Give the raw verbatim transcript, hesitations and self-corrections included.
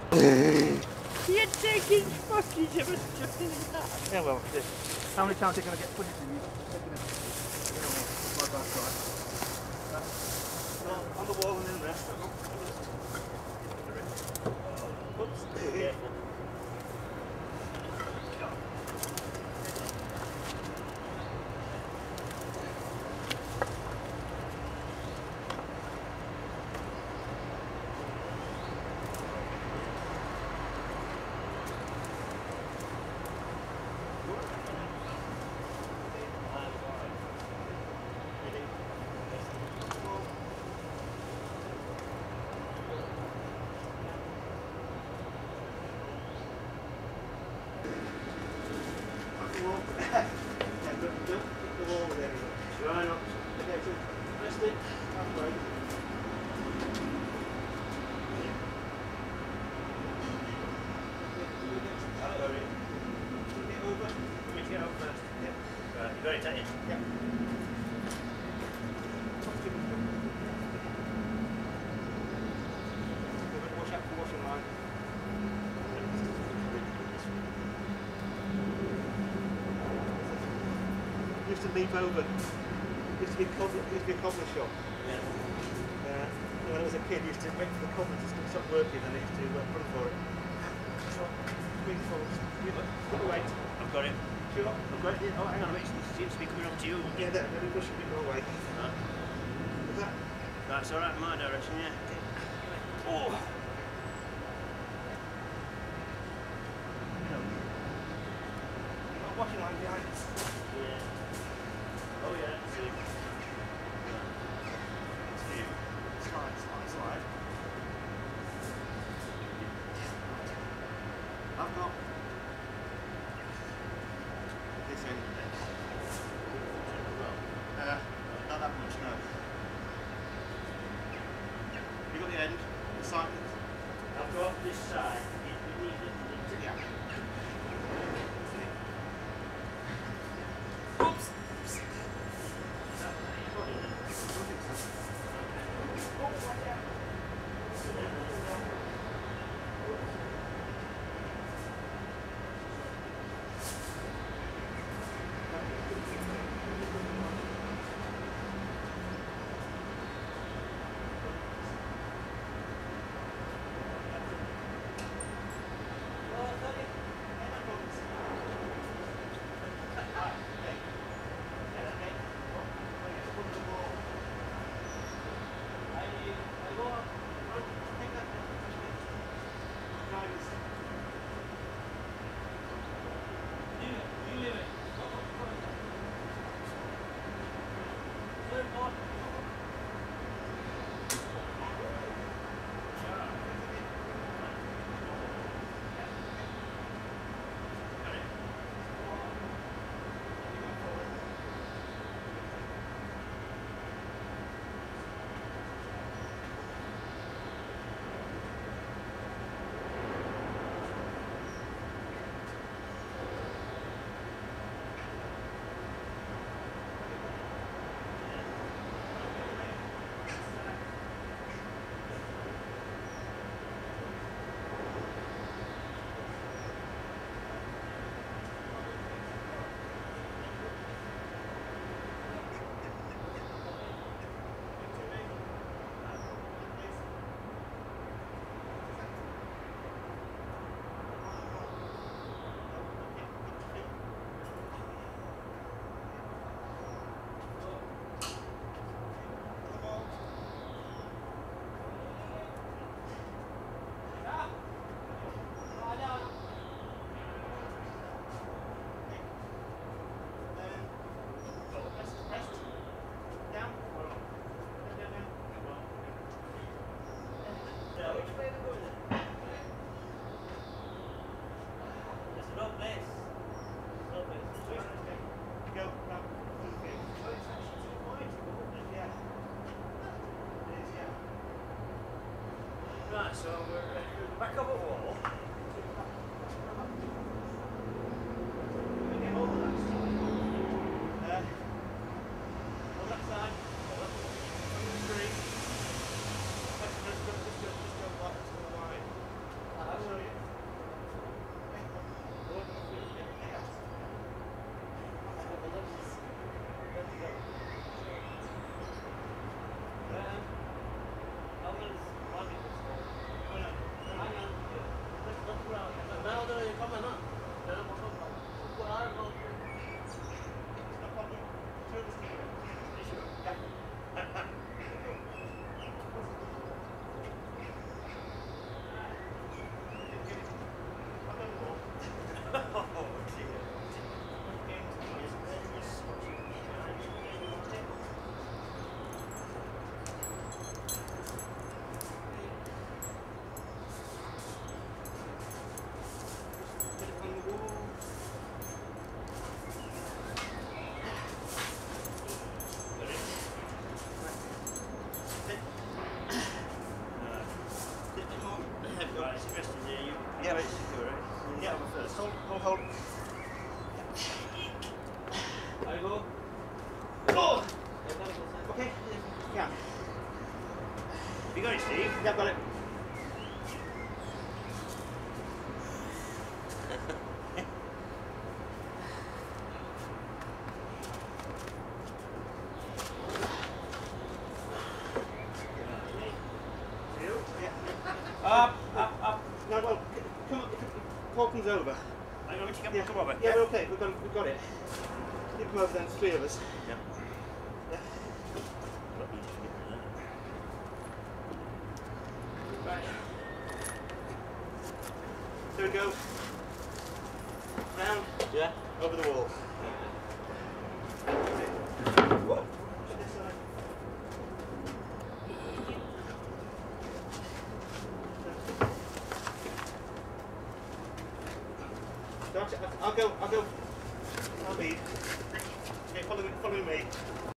You're taking footage of us just in that. Yeah, well, this. How many times are you going to get footage of you taking a, you know, side by side? Uh, on the wall and in there. Oops. Careful. Used to leap over. Used to be cobbler, used to be a cobbler shop. Yeah. Uh, when I was a kid, I used to wait for the cobbler to stop working, and I used to uh, run for it. So, big falls. Put the weight. I've got it. Sure. I've got it. Oh, hang on a minute. It seems to be coming up to you. Yeah, that. Let me push a bit more away. Right. Is that? That's all right in my direction. Yeah. Oh. Washing line behind us. Yeah. Oh yeah, see. See. Slide, slide, slide. I've got this end. Uh, not that much, no. You got the end, the side. I've got this side. We need it. Yeah. Right, so we're uh, back up a wall. We get over that side. Uh, on that side. On the street. Let's, let's go, let's go, let's go, let's go wide. Yeah, but it's secure, right? Yeah, Over first. hold, hold, hold. There you go. Oh! Yeah, that was the Okay, yeah. Have you got it, Steve? Yeah, got it. Up, up, up. No, well, c- come on, Paulton's over. Are you going to come, Yeah, come over? yeah, we're okay, we've got, we've got it. You come over then, there's three of us. Yeah. Yeah. Right. So we go round, Yeah. over the wall. Whoa. This side. Don't you- I'll go, I'll go. I'll lead. Okay, follow, follow me.